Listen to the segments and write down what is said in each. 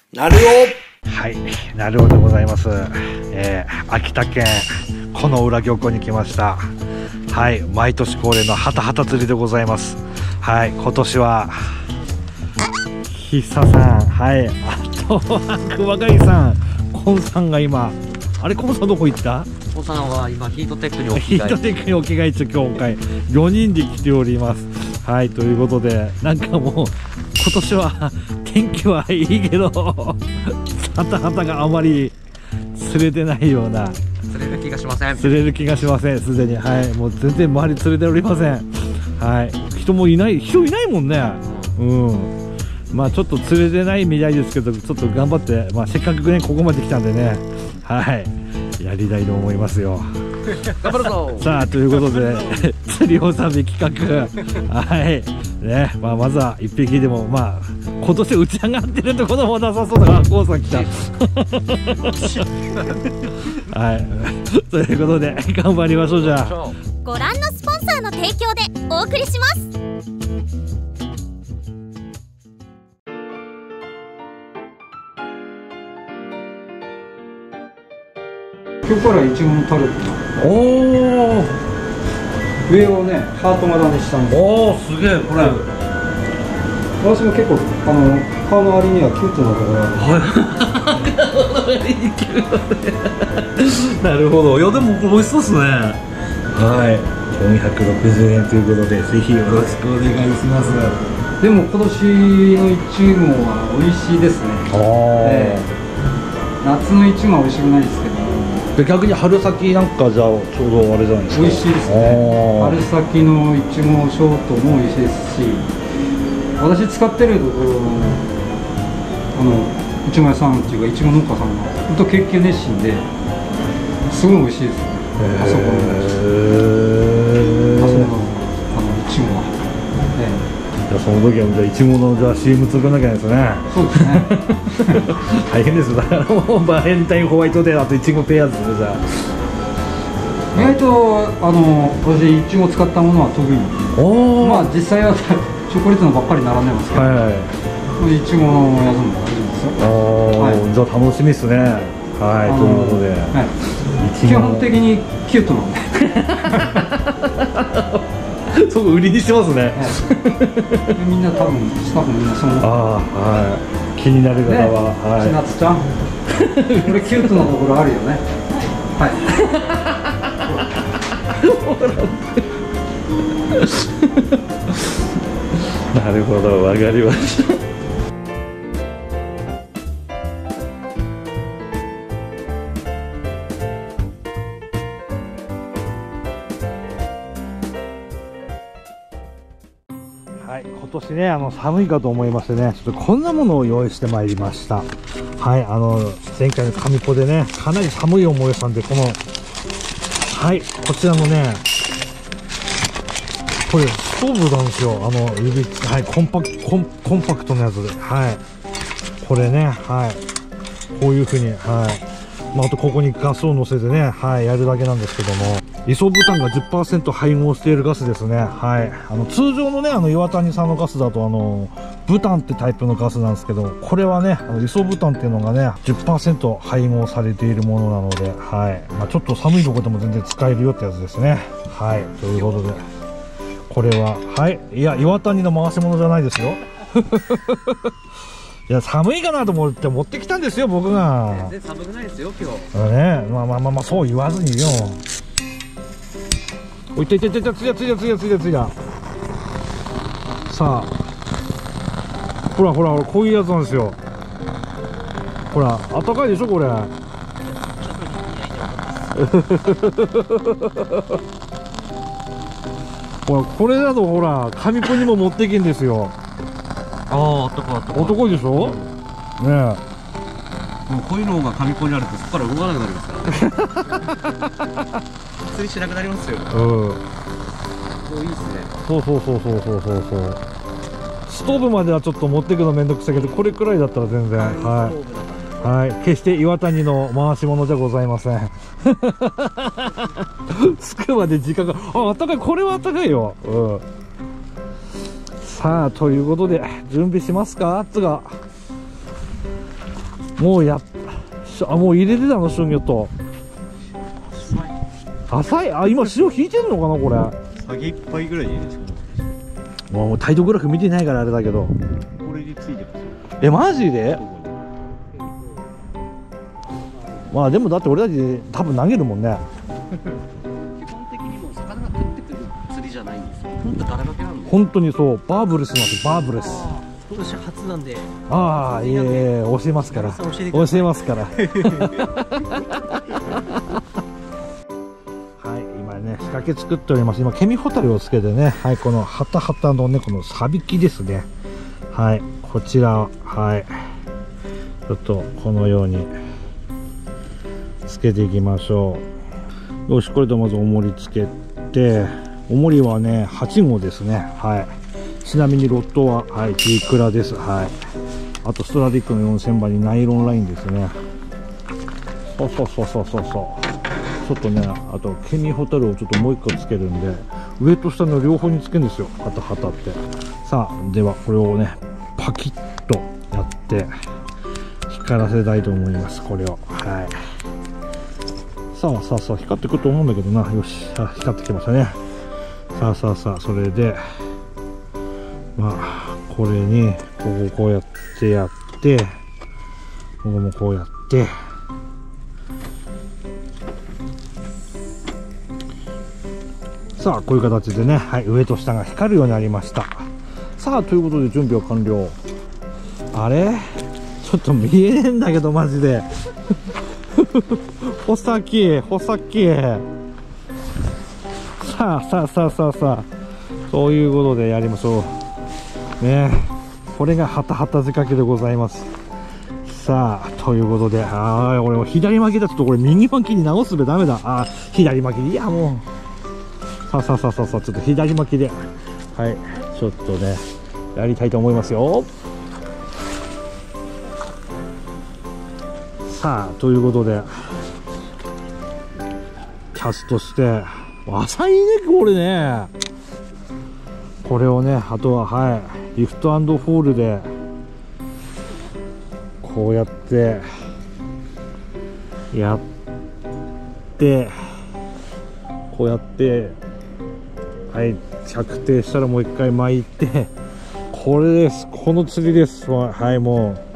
なるよ。 はい、なるほどでございます。秋田県この浦漁港に来ました。はい、毎年恒例のハタハタ釣りでございます。はい、今年は喫茶さん、はい、あとは熊谷さん、コンさんが今、あれコンさんどこ行った？ コンさんは今ヒートテックにお着ヒ替え。 ートテックにお着替え中、今回4人で来ております。はい、ということで、なんかもう今年は天気はいいけどハタハタがあまり釣れてないような、 釣れる気がしません。 釣れる気がしません、すでに。はい、もう全然周り釣れておりません。はい、人もいない、人いないもんね。うん、まあちょっと釣れてないみたいですけど、ちょっと頑張って、まあせっかくねここまで来たんでね、はい、やりたいと思いますよ。 頑張るぞ。 さあということで釣り納め企画、はいね、まあ、まずは1匹でも、まあ今年打ち上がってるところもなさそうだが、コウさん来たはいということで頑張りましょう。じゃあご覧のスポンサーの提供でお送りします。 今日からイチゴのタルトのおお上をねハート型にしたんです。 おお、すげえこれ。 私も結構顔の割にはキュートなところある。 なるほど。いやでもこれ美味しそうですね。はい、460円ということで、ぜひよろしくお願いします。 でも今年のイチゴは美味しいですね。夏のイチゴは美味しくないですけど、 で逆に春先なんかじゃあちょうどあれじゃないですか。 美味しいですね。春先のイチゴショートも美味しいですし、私使ってるところのいちご屋さんっていうかいちご農家さんが本当研究熱心ですごい美味しいですね。あそこのいちごは。 じゃあその時はじゃあいちごのじゃあ CM 作らなきゃですね。 そうですね。 大変ですだからもうバレンタインホワイトデーあといちごペアーズでじゃあ意外と私いちご使ったものは得意。まあ実際はチョコレートのばっかり並んでますけど、いちごのやつも大丈夫ですよ。 じゃあ楽しみですね。はい、ということで、 基本的にキュートなんでそこ売りにしてますね。 みんな多分スタッフみんなそう思って。 はい、気になる方は千夏ちゃん、これキュートなところあるよね。はいなるほど、わかりました。はい、今年ね寒いかと思いましてね、ちょっとこんなものを用意してまいりました。はい、前回の神子でねかなり寒い思いをしたんで、このはいこちらのねこれストーブなんですよ。指、はい、コンパクトなやつで、はい、これね、はい、こういう風に、はい、まあ、あとここにガスを乗せてね、はい、やるだけなんですけども、イソブタンが 10% 配合しているガスですね。はい、通常のね岩谷さんのガスだとブタンってタイプのガスなんですけど、これはねイソブタンっていうのがね 10% 配合されているものなので、はい、まあ、ちょっと寒いところでも全然使えるよってやつですね。はい、ということでこれは、はい、いや岩谷の回し物じゃないですよいや寒いかなと思って持ってきたんですよ、僕が。 全然寒くないですよ今日。 ね、まあそう言わずによ。おいていていて、ついださあ、ほらこういうやつなんですよ。ほらあったかいでしょこれほらこれだとほら紙子にも持っていけんですよ。 あったかい。 男でしょ、ねえ。 もうこういうのが紙コにあるとそこから動かなくなりますから釣りしなくなりますよ。もういいですね。 そうストーブまではちょっと持っていくのめんどくさいけど、これくらいだったら全然、はい、決して岩谷の回し物じゃございませんつくまで時間が、あったかい、これはあったかいよ。さあということで準備しますか。つがもうもう入れてたの、春魚と。浅い。あ、今潮引いてるのかな、これ。 下げいっぱいぐらいでいいですか。 もうタイドグラフ見てないからあれだけど。 これについてますよ。 え、マジで？ ここにまあでもだって俺たち多分投げるもんね。 基本的にもう魚が食ってくる釣りじゃないんですよ。ほんとガラガラなんで。 本当にそう、バーブレスなんですよ、バーブレス。 今年初なんで。 ああ、いえいえ、教えますから。 教えてく教ださいえますから。はい、今ね、仕掛け作っております。今、ケミホタルをつけてね、はい、このハタハタのね、このサビキですね。はい、こちら、はい、ちょっとこのようにつけていきましょう。よし、これでまず重りつけて、重りはね、8号ですね。はい。ちなみにロッドは、はい、G クラです。はい。あとストラディックの4000番にナイロンラインですね。そうそうそうそうそうそう。ちょっとね、あとケミホタルをちょっともう一個つけるんで、上と下の両方につけるんですよ。ハタハタって。さあ、ではこれをね、パキッとやって光らせたいと思います。これを。はい。さあさあさあ、光ってくると思うんだけどな。よし、光ってきましたね。さあさあさあ、それで、まあ、これに、こうやってやって、ここもこうやって、さあ、こういう形でね、はい、上と下が光るようになりました。さあ、ということで準備は完了。あれ？ちょっと見えねえんだけど、マジで。穂先。さあ、そういうことでやりましょう。ね、これがハタハタ仕掛けでございます。さあ、ということで、俺も左巻きだとこれ右巻きに直すべダメだ。左巻きで、いやもう。さあ、ちょっと左巻きで、はい、ちょっとね、やりたいと思いますよ。さあ、ということで、キャストして、浅いね、これね。これをね、あとは、はい、リフト&フォールで、こうやって、こうやって、はい、着底したらもう一回巻いて、これです。この釣りです。はい、もう。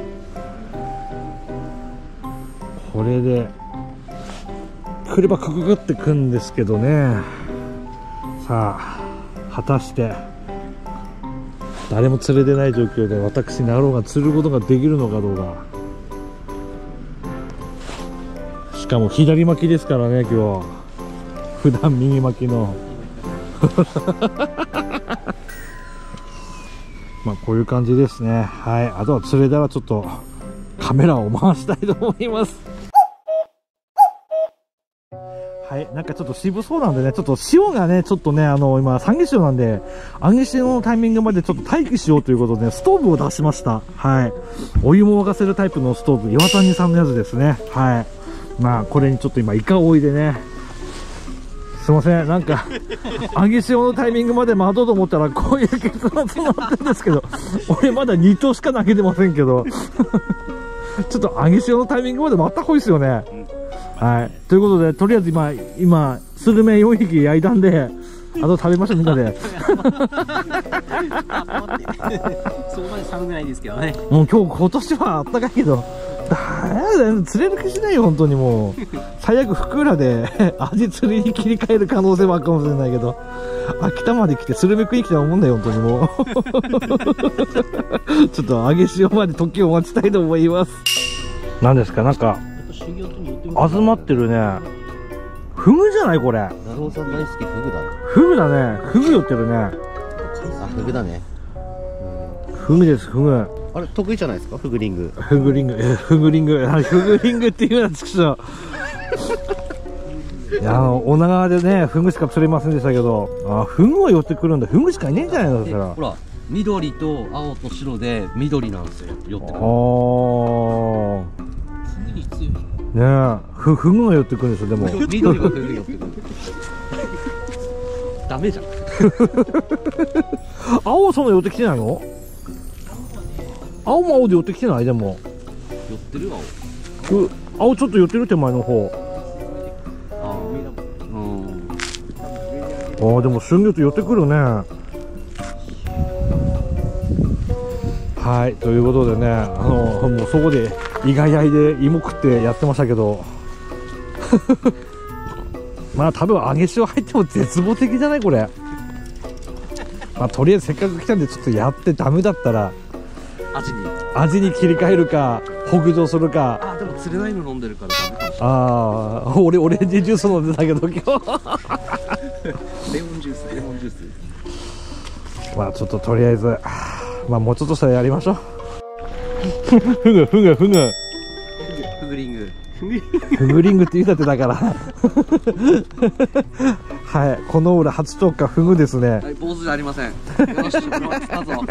これで、来ればかかってくんですけどね。さあ、果たして、誰も釣れてない状況で私ナローが釣ることができるのかどうか。しかも左巻きですからね、今日は。普段右巻きの。まあこういう感じですね。はい。あとは釣れたらちょっとカメラを回したいと思います。はい、なんかちょっと渋そうなんでね、ちょっと潮がね、ちょっとね、今、三下潮なんで、揚げ潮のタイミングまでちょっと待機しようということで、ストーブを出しました。はい。お湯も沸かせるタイプのストーブ、岩谷さんのやつですね。はい。まあ、これにちょっと今、イカを置いてね、すいません、なんか、揚げ潮のタイミングまで待とうと思ったら、こういう結末になってるんですけど、俺まだ2頭しか投げてませんけど、ちょっと揚げ潮のタイミングまで待った方がいいですよね。はい。ということで、とりあえず今、スルメ4匹焼いたんで、あと食べましょう、みんなで。 そこまで寒くないですけどね。 もう今年はあったかいけど、釣れる気しないよ、本当にもう。最悪、福浦で味釣りに切り替える可能性もあるかもしれないけど、秋田まで来てスルメ食いに来たら思うんだよ、本当にもう。ちょっと揚げ潮まで時を待ちたいと思います。何ですか、なんか、集まってるね。フグじゃないこれ。 ナローさん大好きフグだね。 フグだね。フグ寄ってるね。 あ、フグだね。 フグです、フグ。 あれ、得意じゃないですか、フグリング。 フグリングっていうのはつくしょ。いや、女川でね、フグしか釣れませんでしたけど、フグは寄ってくるんだ。フグしかいねえんじゃないの、そしたら。 ほら、緑と青と白で緑なんですよ、寄ってくる。次に強い。 ねえ、フグが寄ってくるんですよ、でも。 緑はフグ寄ってくる。ダメじゃん。 青そんな寄ってきてないの？青も青で寄ってきてないでも。 寄ってる青ちょっと寄ってる手前の方。ああでも旬によって寄ってくるね。はい、ということでね、もうそこで意外合いで芋食ってやってましたけどまあ多分揚げ塩入っても絶望的じゃないこれ。まあとりあえずせっかく来たんでちょっとやってダメだったら味に切り替えるか北上するか。 あでも釣れないの飲んでるからダメかもしれない。 ああ俺オレンジジュース飲んでたけど今日レモンジュースまあちょっととりあえずまあもうちょっとしたらやりましょうフグフグリングフグリングって言うたってだからはい、この裏初釣果フグですね。 はい、坊主じゃありません。よし、来たぞ。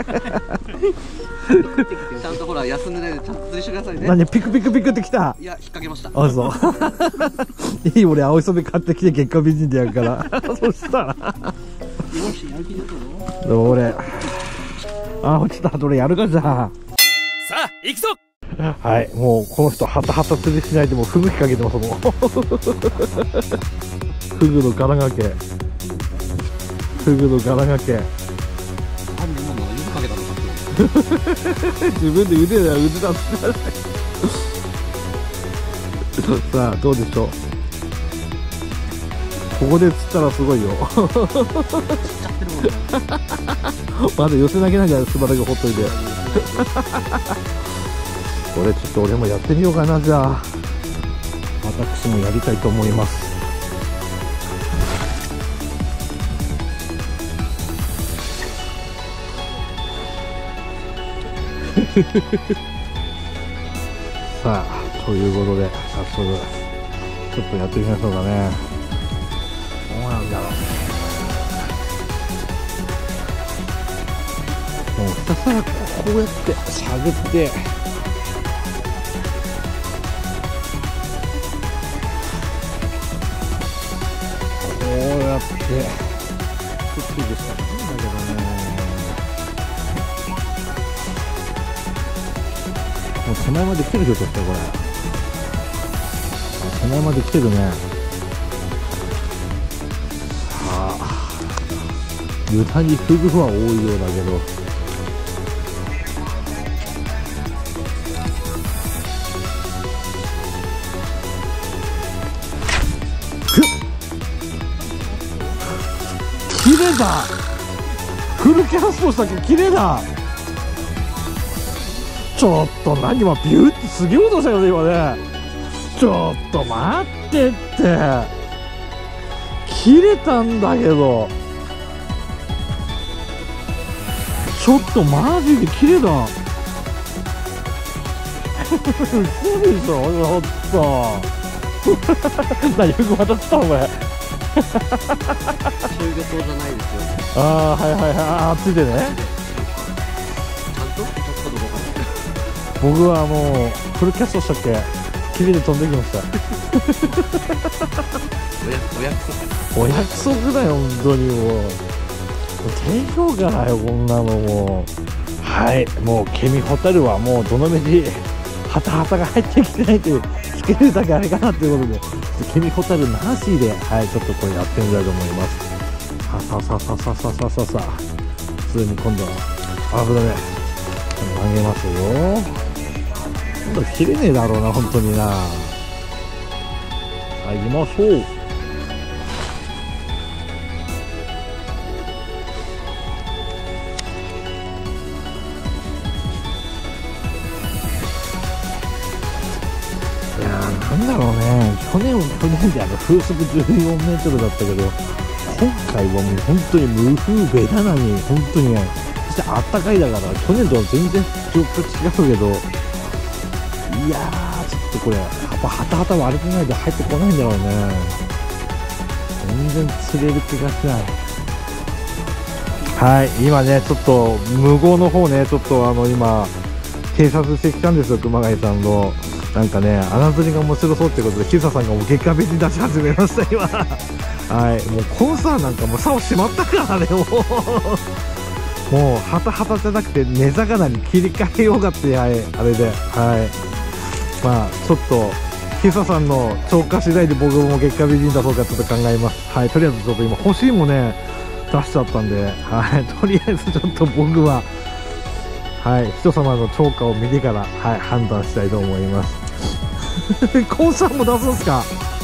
ちゃんとほら休んでないでちゃんと釣りしてくださいね。 何ピクピクピクってきた。 いや引っ掛けました。 あそういい俺青磯辺買ってきて月下美人でやるからそしたら俺あちょっと俺やるかじゃあ。さあ行くぞ。はい、もうこの人ハタハタ釣りしないでもフグ引っ掛けてますもんフグの柄掛けフグの柄掛け自分で腕だってさあどうでしょう。ここで釣ったらすごいよまだ寄せ投げなきゃしばらくほっといてこれちょっと俺もやってみようかな。じゃあ私もやりたいと思いますさあということで早速ちょっとやってみましょうかね。どうなんだろう。もうひたすらこうやってしゃぐってこうやってくっついてしたらいいんだけどね。もう手前まで来てるよとしてこれ。手前まで来てるね。さあ無駄にフグは多いようだけど綺麗だ。フルキャストしたけど綺麗だ。ちょっと何今ビューってすげえ音したよね今ね。ちょっと待ってって切れたんだけどちょっとマジで切れだ嘘でしょちょっと何フグまた釣ったのこれ中魚島じゃないですよ。 ああはいはいはいあっついてね。 ちゃんとちょっとどこか僕はフルキャストしたっけ綺麗で飛んできましたお約束だよ本当にもう低評価だよこんなのもう。はいもうケミホタルはもうどのみちハタハタが入ってきてないというつけるだけあれかなということでケミホタルなしではいちょっとこれやってみたいと思います。さあ普通に今度は危ないね投げますよ。今度切れねえだろうな本当にな。さあ行きましょう。いやなんだろうね去年で風速14メートルだったけど今回はもう本当に無風ベタなに本当にねそしてあったかいだから去年とは全然状況違うけどいやーちょっとこれやっぱハタハタ悪くないで入ってこないんだろうね。全然釣れる気がしない。はい今ねちょっと無謀の方ねちょっと今偵察してきたんですよ熊谷さんのなんかね穴釣りが面白そうってことでヒサさんがもう月下別に出し始めました今はいもうコンサーなんかもう竿しまったからねもうハタハタじゃなくて根魚に切り替えようがってはいあれではいまあちょっとヒサさんの超過次第で僕も月下美人出そうかちょっと考えます。はい、とりあえずちょっと今欲しいもね出しちゃったんで、はい、とりあえずちょっと僕ははい、人様の超過を見てから、はい、判断したいと思います。コンさんも出すんすか。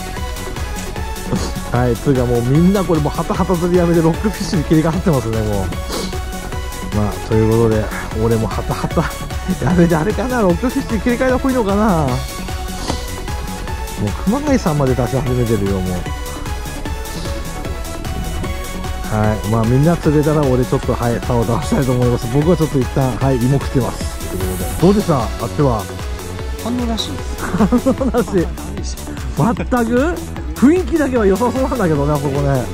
はい、つうかもうみんなこれもうハタハタ釣りやめてロックフィッシュに切り替わってますね、もう。まあということで俺もハタハタやめて、あれかな、ロックフィッシュに切り替えた方がいいのかな。もう熊谷さんまで出し始めてるよ、もう。はい、まあみんな釣れたら俺ちょっとはい竿を出したいと思います。僕はちょっと一旦はい芋食ってます。ということでどうでした、あっちは。 反応なしです。 反応なし。全く雰囲気だけは良さそうなんだけどね、あそこね。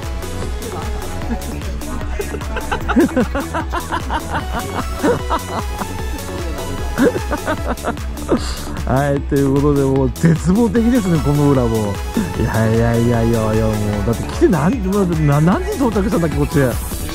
はい、ということでもう絶望的ですね、この裏も。いやいやいやいやいや、もうだって来て何時到着したんだっけ、こっち。だ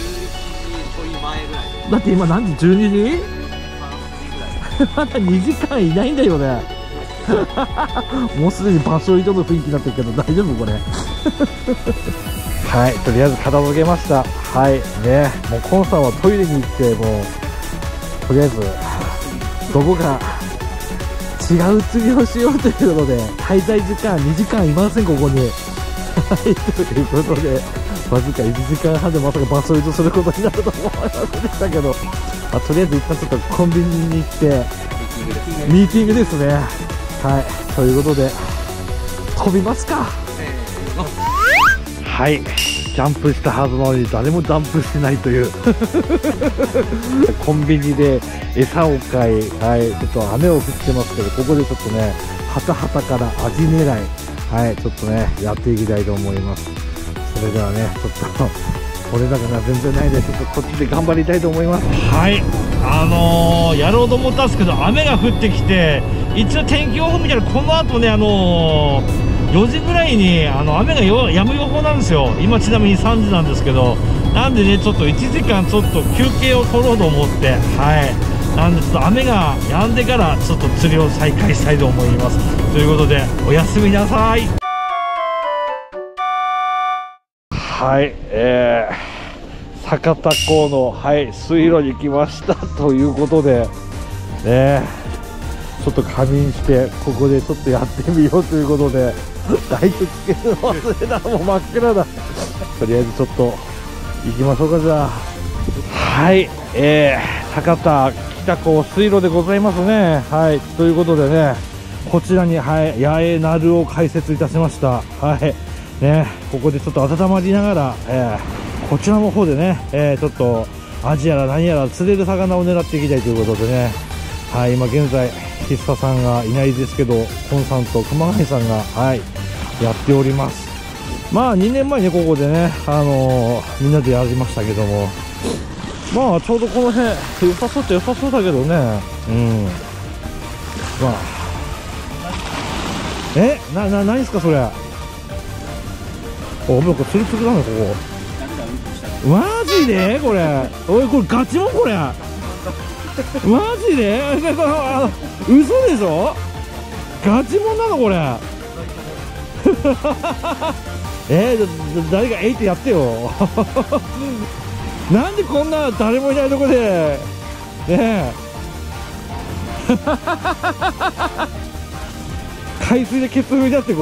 って今何時、12時まだ2時間いないんだよね。もうすでに場所移動の雰囲気になってるけど大丈夫これ。はい、とりあえず片付けました。はいね、もうコンさんはトイレに行ってもうとりあえずどこか違う釣りをしようということで滞在時間2時間いません、ここに。はい、ということでわずか1時間半でまさか場所移動することになると思いませんでしたけど、とりあえず一旦ちょっとコンビニに行ってミーティングですね。はい、ということで飛びますか。はい、ジャンプしたはずなのに誰もジャンプしてないというコンビニで餌を買い、はい、ちょっと雨を降ってますけど、ここでちょっとねハタハタから味狙い、はい、ちょっとねやっていきたいと思います。それではねちょっとこれだけが全然ないで、ちょっとこっちで頑張りたいと思います。はい、やろうと思ったんですけど雨が降ってきて、一応天気予報見たらこの後ね4時ぐらいに雨が止む予報なんですよ。今ちなみに3時なんですけど、なんでねちょっと1時間ちょっと休憩を取ろうと思って、はい、なんでちょっと雨が止んでからちょっと釣りを再開したいと思います。ということでおやすみなさい。はい、酒田港の、はい、水路に来ましたということでね、ちょっと仮眠してここでちょっとやってみようということでライトつけるの忘れた、もう真っ暗だ。とりあえずちょっと行きましょうか。じゃあはい、酒田北港水路でございますね。はい、ということでねこちらに、はい、八重鳴を開設いたしました。はいね、ここでちょっと温まりながら、こちらの方でね、ちょっとアジやら何やら釣れる魚を狙っていきたいということでね、はい、今現在喫茶さんがいないですけどコンさんと熊谷さんが、はい、やっております。まあ2年前にここでね、みんなでやりましたけども、まあちょうどこの辺良さそうって良さそうだけどね、うん、まあ何ですかそれ。お、なんかツルツルだねここ。マジでこれ、おいこれガチもんこれ。マジで嘘でしょ、ガチもんなのこれ。誰かってやってよ。なんでこんな誰もいないとこでねえ海水でケツ拭いたってこと。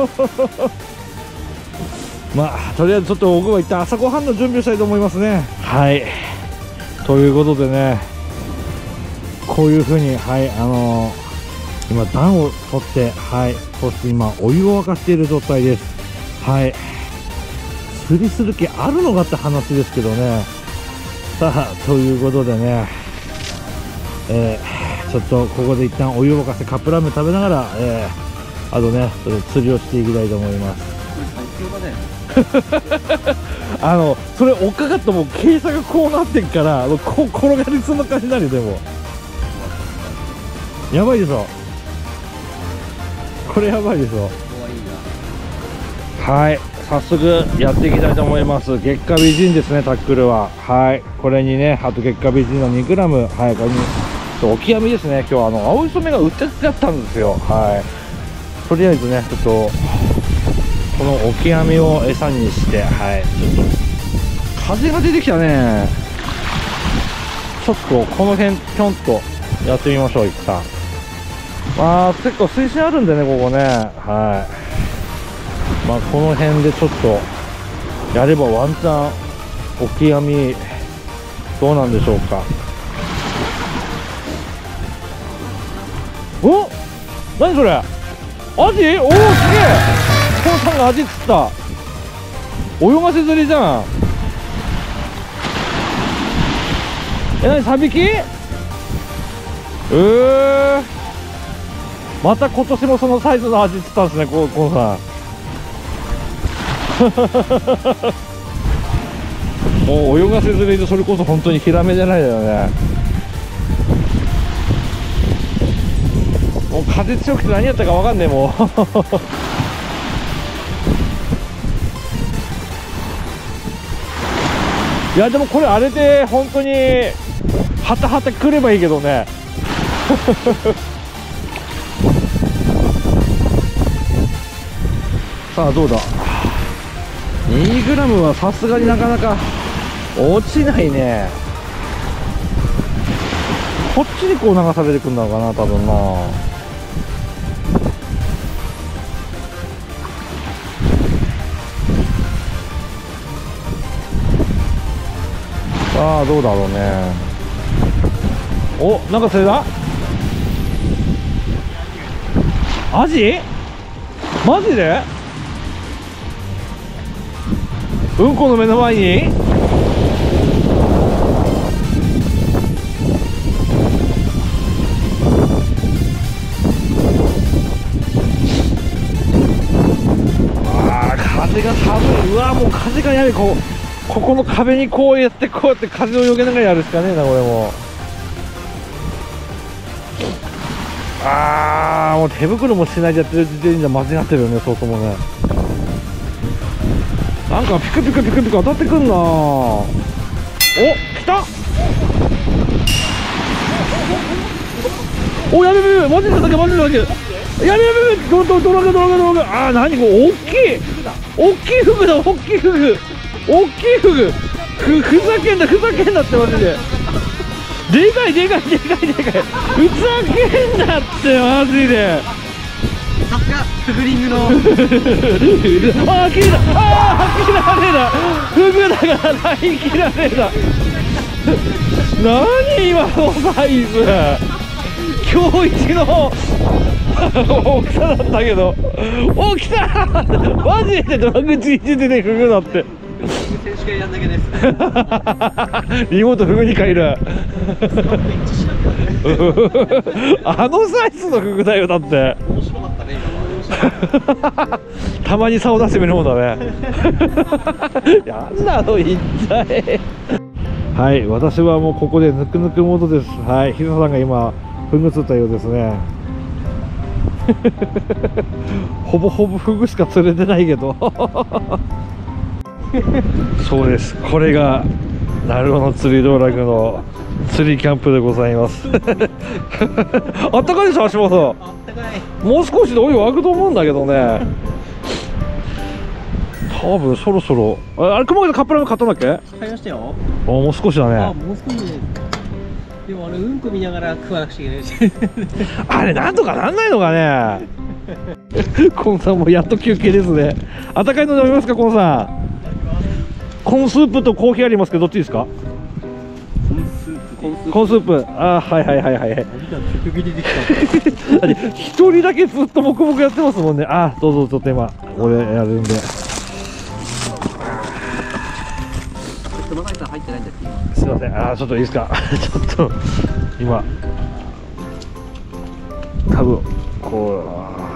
まあとりあえずちょっと僕は一旦朝ごはんの準備をしたいと思いますね。はい、ということでねこういう風に、はい、今暖を取って、はい、そして今お湯を沸かしている状態です。はい、釣りする気あるのかって話ですけどね。さあということでね、ちょっとここで一旦お湯を沸かしてカップラーメン食べながら、あとねちょっと釣りをしていきたいと思います。それ追っかかったもう傾斜がこうなってんからこう転がりそうな感じになるよ。でもやばいでしょこれ、やばいでしょ。はい、早速やっていきたいと思います。月下美人ですね、タックルは。はい、これにねあと月下美人の 2g、はい、これにオキアミですね。今日は青磯目が売ってなかったんですよ。はい、とりあえずねちょっとこのオキアミを餌にして、はい、ちょっと風が出てきたね。ちょっとこの辺ぴょんとやってみましょう。一旦まあ結構水深あるんでね、ここね。はい、まあこの辺でちょっとやればワンチャンオキアミどうなんでしょうか。お、何それ、アジ？おお、すげえ。コンさんがアジ釣った。泳がせ釣りじゃん。何、3匹？また今年もそのサイズのアジ釣ったんですね、コンさん。もう泳がせ釣りで、それこそ本当にヒラメじゃないだよね。もう風強くて何やったか分かんねえもういやでもこれあれで本当にはたはた来ればいいけどねさあどうだ、 2g はさすがになかなか落ちないね。こっちにこう流されてくんだろうかな、多分な。さあどうだろうね。お、なんか釣れた？アジ？マジで？うんこの目の前に？あー、風が寒い。うわ、もう風がやべえ。ここの壁にこうやって風をよけながらやるしかねえな、これも。あー、もう手袋もしないでやってる時点じゃ間違ってるよね、そうともね。なんかピクピクピクピク当たってくんな。お、来た。お、やべやべ、マジでだけ、マジでだけ。やべやべやべ、ドラが。あー、何これ、大きいフグだ、大きいフグ。ふざけんなってマジで。でかい。ふざけんなってマジで。 さすがフグリングのあー、切れた。フグだからない、切られた。何今のサイズ、今日一の大きさだったけど。お、来たマジでドラグチ1でフグだって。 選手権やんなきゃですねリモートフグに変えるあのサイズのフグだよ、だって面白かったね今たまに差を出してみるもんだねやんなの言っちゃえはい、私はもうここでぬくぬくモードです。はい、ひささんが今フグ釣ったようですねほぼほぼフグしか釣れてないけどそうです、これが鳴尾の釣り道楽の釣りキャンプでございますあったかいでしょ、足元。 あったかい。 もう少しでお湯沸くと思うんだけどね多分そろそろあれ、熊谷でカップラーメン買ったんだっけ？ 買いましたよ。 もう少しだね。 もう少しで。でもうんこ見ながら食わなくちゃいけないしあれなんとかなんないのかねコンさんもやっと休憩ですね。あったかいの飲みますか、コンさん。コーンスープとコーヒーありますけど、どっちですか？コーンスープ。あー、はい一人だけずっと黙々やってますもんね。あー、どうぞ、ちょっと今これやるんで。 熊谷さん入ってないんだっけ？ すいません、あー、ちょっといいですかちょっと今多分こ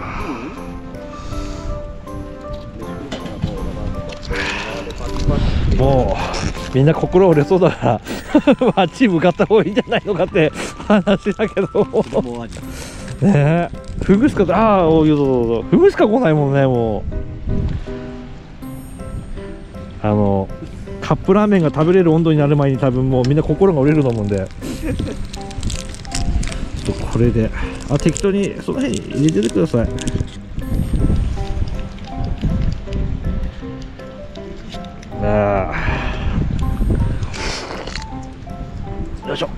うもうみんな心折れそうだからあっち向かった方がいいんじゃないのかって話だけどねえ、フグしか、ああ、どうぞフグしか来ないもんね。もうカップラーメンが食べれる温度になる前に多分もうみんな心が折れると思うんでこれで適当にその辺に入れててください。よいしょ。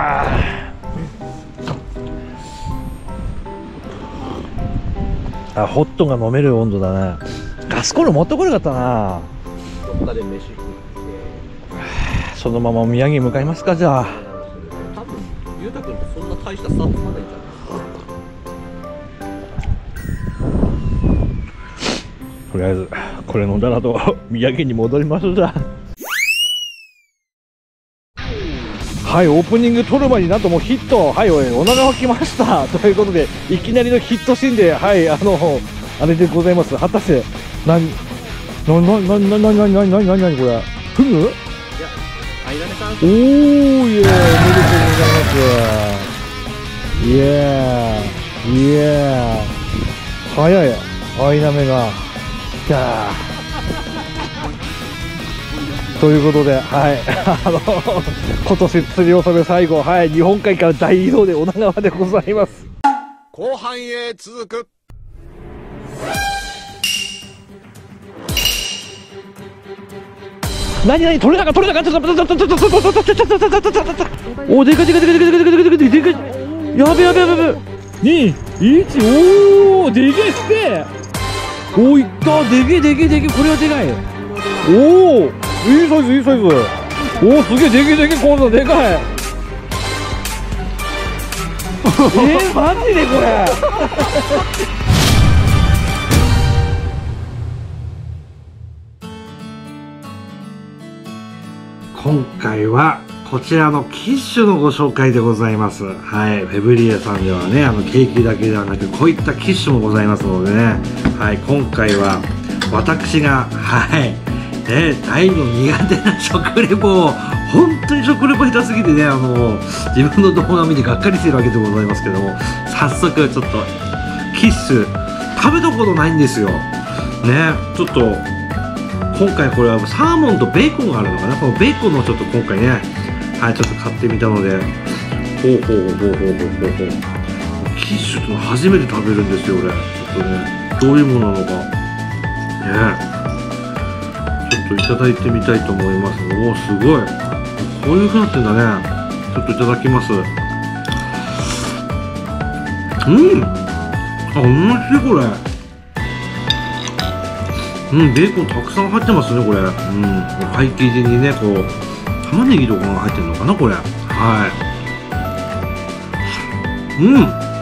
ホットが飲める温度だね。ガスコンロ持ってこなかったな。 どっかで飯食ってそのままお土産に向かいますか。じゃあ多分ゆうたくんってそんな大したスタートまでいいんじゃないですか。 とりあえずこれ飲んだらと土産に戻りますだ。はい、オープニング撮る前になんともうヒット、はい、おながが来ましたということで、いきなりのヒットシーンで、はい、あれでございます。果たして何これ、フグ？ いや、アイナメさん。 おー、イエーイ、おめでとうございます。イエーイ、イエーイ、早い、アイナメが来たということで、はい、今年釣り納め最後、はい、日本海から大移動で女川でございます。 後半へ続く。 何取れなかった、ちょっとおでかいでかいでかいでかいでかいでかいでかい、やべやべやべやべ、2、1、おー、でけえって、おー、いった、でけえでけえでけえ、これはでかい、おー、いいサイズいいサイズ、おー、すげえでけえでけえ、今度でかいマジでこれ今回はこちらのキッシュのご紹介でございます。はい、フェブリエさんではね、ケーキだけではなくこういったキッシュもございますのでね、はい、今回は私が、はい、大の苦手な食レポを、本当に食レポ下手すぎてね、自分の動画を見てがっかりしてるわけでございますけども、早速ちょっとキッシュ食べたことないんですよね。ちょっと今回これはサーモンとベーコンがあるのかな。このベーコンのちょっと今回ね、はい、ちょっと買ってみたので、キッシュっての初めて食べるんですよ俺。ちょっとね、どういうものなのかね、ちょっといただいてみたいと思います。おお、すごい、こういう風になってんだね。ちょっといただきます。うん、あ、おいしいこれ。うん、ベーコンたくさん入ってますねこれ。うん、パイ生地にね、こう玉ねぎとかが入ってるのかなこれ。はい、うん、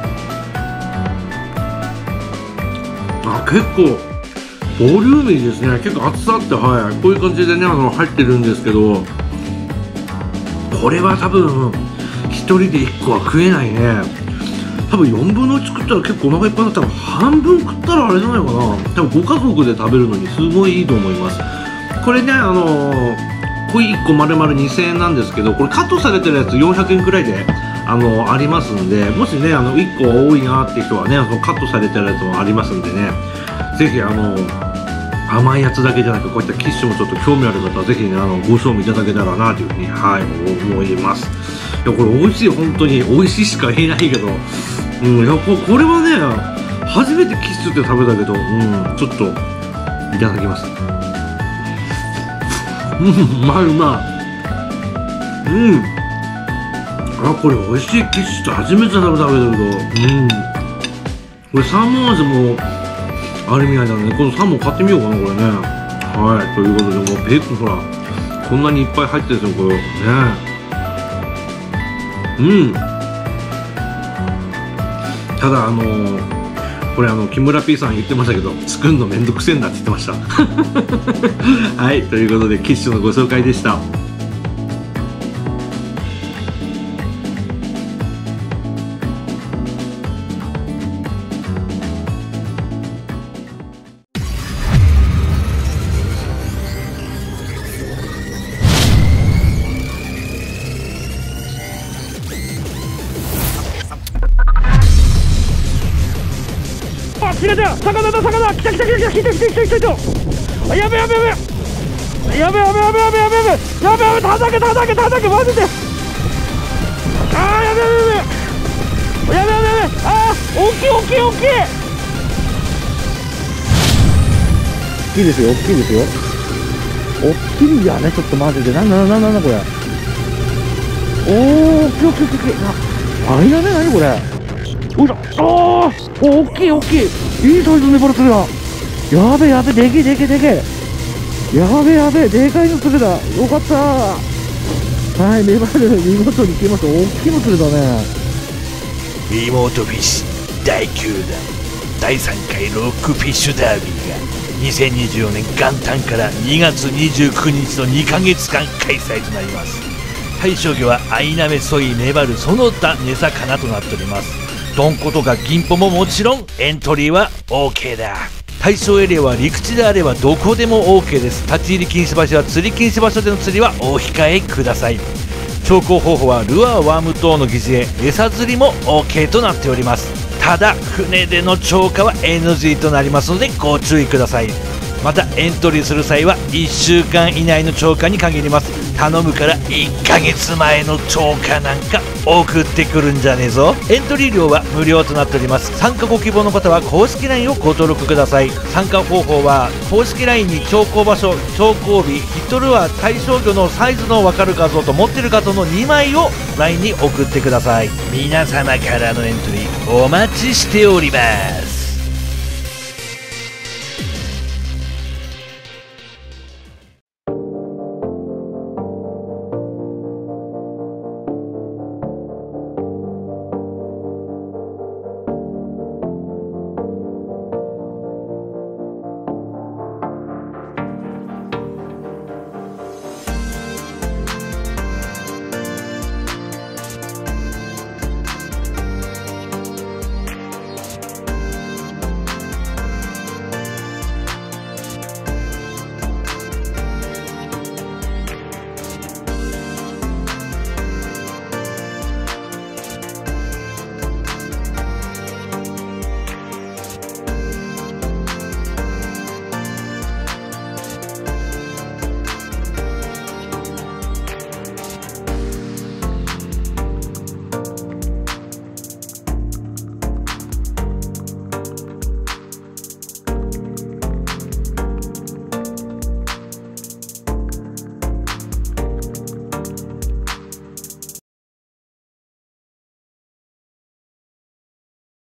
あ、結構ボリューミーですね。結構厚さあって、はい、こういう感じでね、入ってるんですけど、これは多分1人で1個は食えないね。多分4分の1食ったら結構お腹いっぱいになったら、半分食ったらあれじゃないかな。多分ご家族で食べるのにすごいいいと思います。これね、これ1個丸々2000円なんですけど、これカットされてるやつ400円くらいでありますんで、もしね1個多いなって人はね、カットされてるやつもありますんでね、ぜひ甘いやつだけじゃなく、こういったキッシュもちょっと興味ある方はぜひねご賞味いただけたらなというふうに、はい、思います。いや、これ美味しい、本当に美味しいしか言えないけど、うん、やっぱこれはね、初めてキッシュって食べたけど、うん、ちょっといただきます。うん、うまいうまい。うん、あ、これ美味しいキッシュって初めて食べたけど、うん、これサーモン味もあるみたいなので、このサーモン買ってみようかなこれね。はい、ということで、もうベーコンほらこんなにいっぱい入ってるんですよこれね。うん、ただこれ木村 P さん言ってましたけど、作るのめんどくせえんだって言ってましたはい、ということでキッシュのご紹介でした。来た、魚だ、魚だ、来た、あ、やべやべやべやべやべやべやべやべやべやべ、叩けマジで、あー、やべやべやべやべやべやべ、あー、大きい大きい大きい大きいですよ、大きいですよ、大きいんだね、ちょっとマジで、なんだこれ、おー、大きい大きい大きい、あれだね、何これ、おいしょ、おー、大きい大きい、いいサイズのネバル釣りだ、やべやべ、でけえでけえでけえ、やべやべ、でかいの釣れだ、よかったー、はい、ネバル見事に来ました、大きいの釣れだね。 リモートフィッシュ第9弾第3回ロックフィッシュダービーが2024年元旦から2月29日の2ヶ月間開催となります。対象魚はアイナメ、ソイ、メバル、その他根魚となっております。ドンコとか銀ポももちろんエントリーは OK だ。対象エリアは陸地であればどこでも OK です。立ち入り禁止場所や釣り禁止場所での釣りはお控えください。調校方法はルアー、ワーム等の疑似餌、餌釣りも OK となっております。ただ船での釣果は NG となりますのでご注意ください。またエントリーする際は1週間以内の釣果に限ります。頼むから1ヶ月前の釣果なんか送ってくるんじゃねえぞ。エントリー料は無料となっております。参加ご希望の方は公式 LINE をご登録ください。参加方法は公式 LINE に釣果場所、釣果日、ヒットルアー、対象魚のサイズの分かる画像と持ってる画像の2枚を LINE に送ってください。皆様からのエントリーお待ちしております。